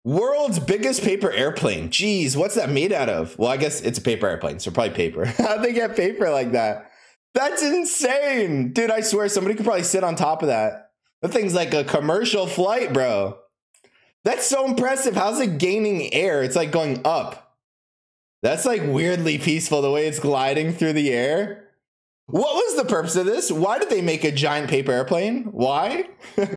World's biggest paper airplane. Jeez, what's that made out of? Well, I guess it's a paper airplane, so probably paper. How'd they get paper like that? That's insane. Dude, I swear somebody could probably sit on top of that. That thing's like a commercial flight, bro. That's so impressive. How's it gaining air? It's like going up. That's like weirdly peaceful the way it's gliding through the air. What was the purpose of this? Why did they make a giant paper airplane? Why?